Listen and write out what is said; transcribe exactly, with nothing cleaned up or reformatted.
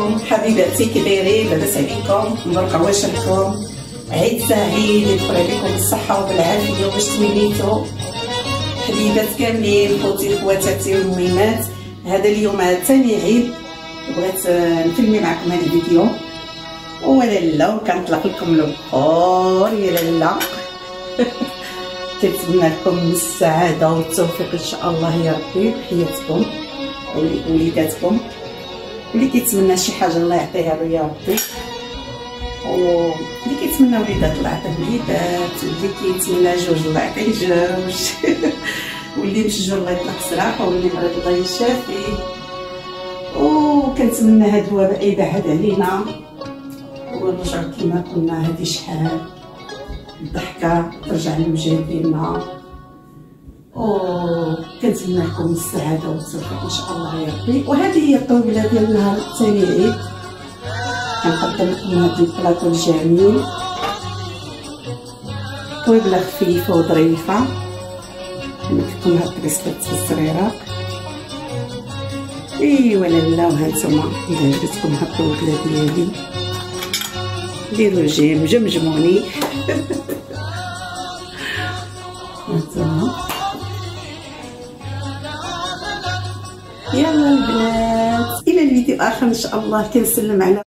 عليكم حبيباتي، كي دايرين؟ لاباس عليكم؟ مبروك عواشركم، عيد سعيد، يدخل عليكم بالصحه وبالعافيه باش توليتو حبيبات كاملين، خوتي خواتاتي والمهمات. هذا اليوم ثاني عيد بغيت نفلمي معكم هذا الفيديو، ولا لا كنطلق لكم البخور يا لاله. كنتمنى لكم السعاده والتوفيق ان شاء الله يا ربي بحياتكم وليداتكم، واللي كيتمنى شي حاجه الله يعطيها له يا ربي، واللي كيتمنى وليدات الله يعطيه وليدات، واللي كيتمنى جوج الله يعطيه جوج، واللي مشجور الله يطلق سراحه، واللي مريض الله يشافيه. وكنتمنى هاد الوباء يبعد علينا ونرجع كما كنا، هادي شحال الضحكه ترجع لوجه ديالنا، وكنتمنى لكم السعاده والتوفيق ان شاء الله يا ربي. وهذه هي الطويله ديال نهار الثاني عيد، كنقدم لكم هذا البلاطو الجميل، طويله خفيفه وظريفه، نكتم هاد الكريسبات الصغيره. ايوا لالا، وهانتوما الا عجبتكم هاد الطويله ديالي ديروا جيم جمجموني. هانتوما يلا البنات، الى الفيديو اخر ان شاء الله. كنسلم على